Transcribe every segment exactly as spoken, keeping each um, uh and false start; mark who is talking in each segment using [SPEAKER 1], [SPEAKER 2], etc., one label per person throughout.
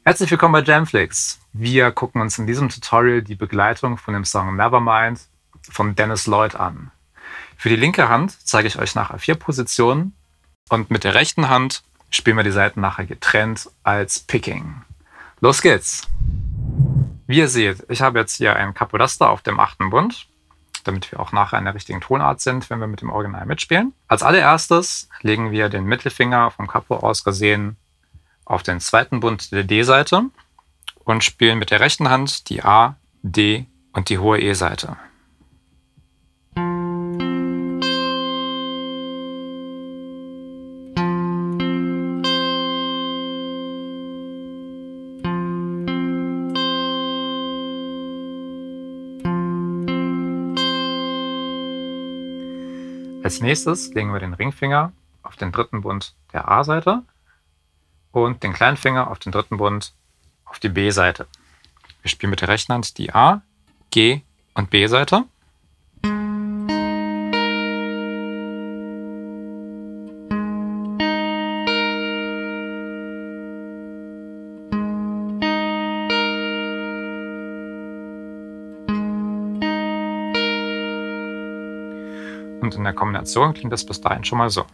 [SPEAKER 1] Herzlich willkommen bei Jamflix. Wir gucken uns in diesem Tutorial die Begleitung von dem Song Nevermind von Dennis Lloyd an. Für die linke Hand zeige ich euch nachher vier Positionen und mit der rechten Hand spielen wir die Saiten nachher getrennt als Picking. Los geht's! Wie ihr seht, ich habe jetzt hier ein Capodasta auf dem achten Bund, damit wir auch nachher in der richtigen Tonart sind, wenn wir mit dem Original mitspielen. Als allererstes legen wir den Mittelfinger vom Capo aus gesehen auf den zweiten Bund der D-Seite und spielen mit der rechten Hand die A, D und die hohe E-Seite. Als nächstes legen wir den Ringfinger auf den dritten Bund der A-Seite und den kleinen Finger auf den dritten Bund auf die B-Seite. Wir spielen mit der rechten Hand die A, G und B-Seite. Und in der Kombination klingt das bis dahin schon mal so.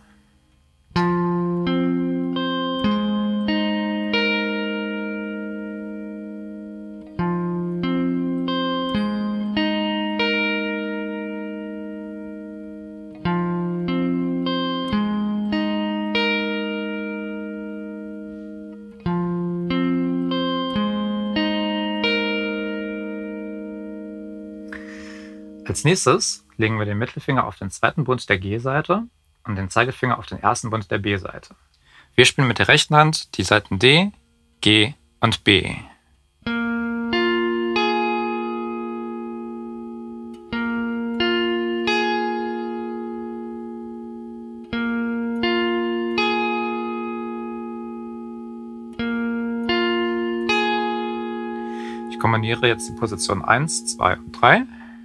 [SPEAKER 1] Als nächstes legen wir den Mittelfinger auf den zweiten Bund der G-Seite und den Zeigefinger auf den ersten Bund der B-Seite. Wir spielen mit der rechten Hand die Saiten D, G und B. Ich kombiniere jetzt die Position eins, zwei und drei.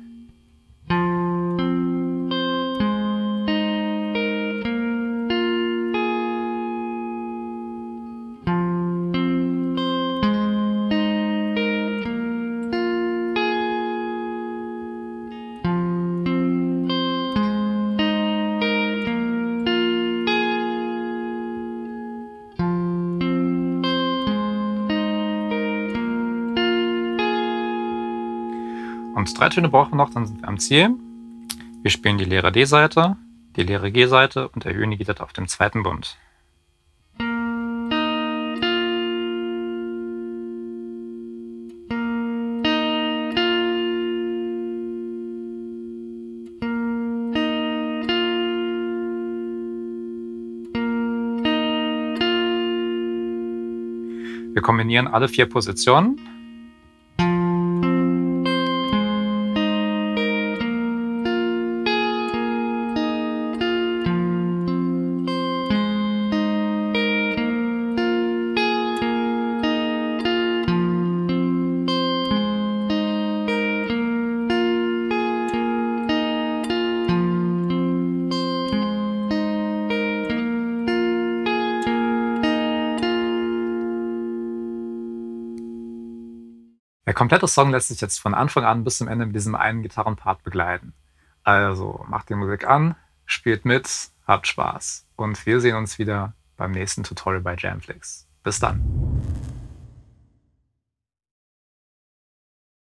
[SPEAKER 1] Und drei Töne brauchen wir noch, dann sind wir am Ziel. Wir spielen die leere D-Seite, die leere G-Seite und erhöhen die G-Seite auf dem zweiten Bund. Wir kombinieren alle vier Positionen. Der komplette Song lässt sich jetzt von Anfang an bis zum Ende mit diesem einen Gitarrenpart begleiten. Also macht die Musik an, spielt mit, habt Spaß und wir sehen uns wieder beim nächsten Tutorial bei Jamflix. Bis dann!